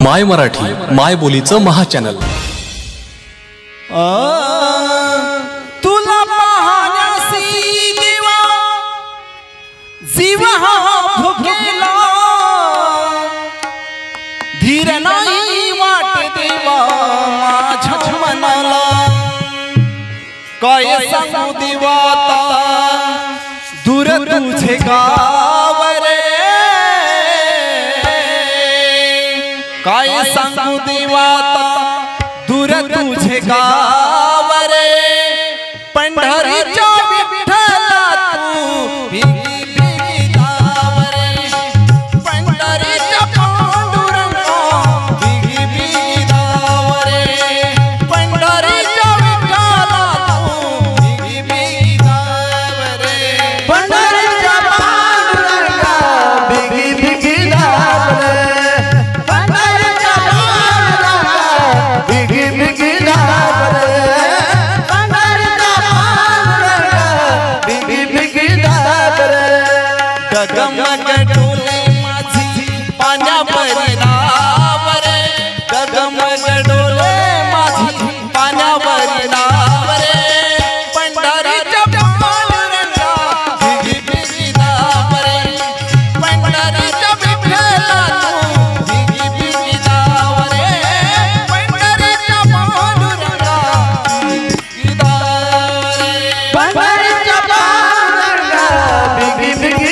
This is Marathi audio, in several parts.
माय मराठी माय बोलीचं महाचॅनल। तुला पाहण्यासी देवा जीव हा भुकेला, धीर नाही वाट देवा माझ्या मनाला। काय सांगू देवा दूर तुझे गाव रे, काय सांगू देवा दूर तुझे गाव रे। पंढरीच्या विठ्ठला तू भिगी भिगी जाव रे, पंढरीच्या पांडुरंगा भिगी भिगी जाव रे, पंढरीच्या विठ्ठला तू भिगी भिगी जाव रे, पंढरीच्या पांडुरंगा भिगी भिगी जाव रे, गगमग डोले माझी पाण्यावरी नाव रे, गगमग डोले माझी पाण्यावरी नाव रे। पंढरीच्या पांडुरंगा भिगी भिगी जाव रे, पंढरीच्या विठ्ठला तू भिगी भिगी जाव रे, पंढरीच्या पांडुरंगा भिगी जाव रे, पंढरीच्या पांडुरंगा भिगी भिगी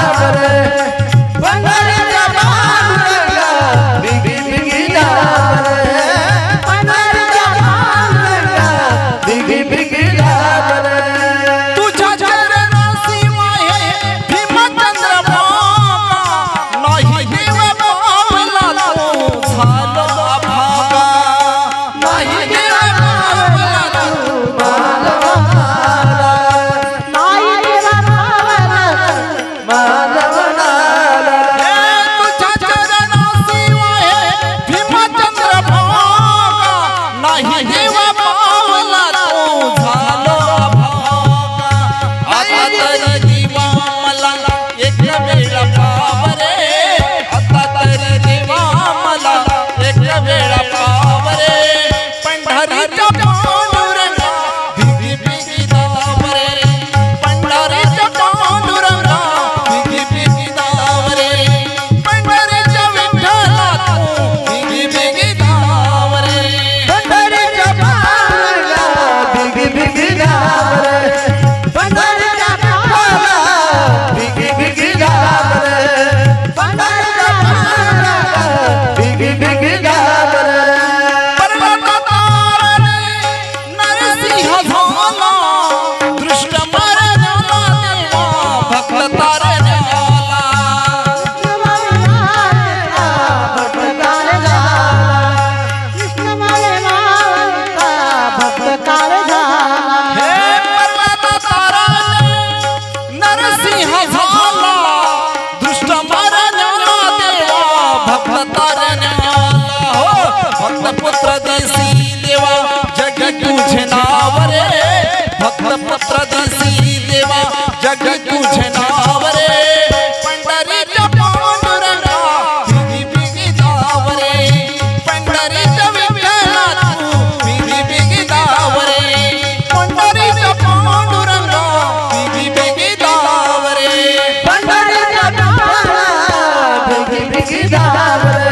पुत्र देसी देवा जग तुझे नाव रे, भक्त पुत्र देसी देवा जग तुझे नाव रे। पंढरीच्या पांडुरंगा भिगी भिगी जाव रे, पंढरीच्या विठ्ठला तू भिगी भिगी जाव रे, पंढरीच्या पांडुरंगा भिगी भिगी जाव रे, पंढरीच्या पांडुरंगा भिगी भिगी जाव रे,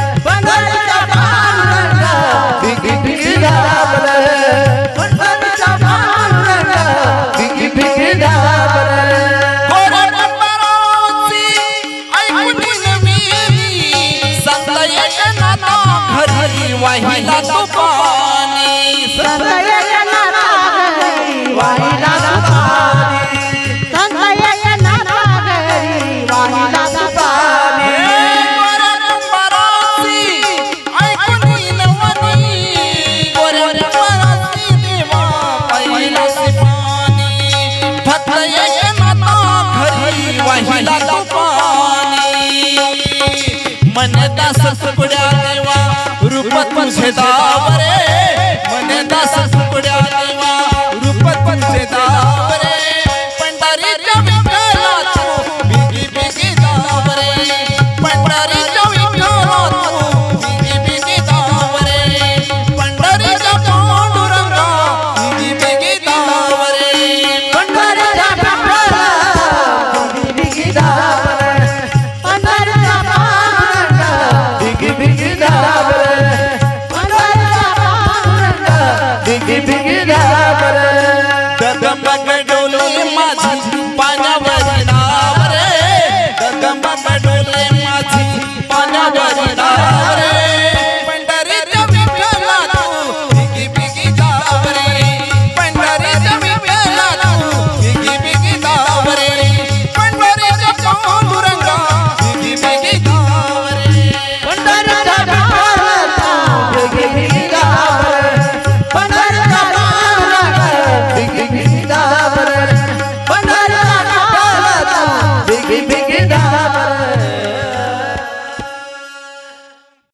वाहिला तो पानी संतया नाना घरी, वाहिला तो पानी संतया नाना घरी, वाहिला तो पानी। परंपरासी ऐकून नवनी परंपरासी देवा वाहिला तो पानी, भक्त एक नाना घरी वाहिला तो पानी। मन दास सुकड्या देवा रूप तुझे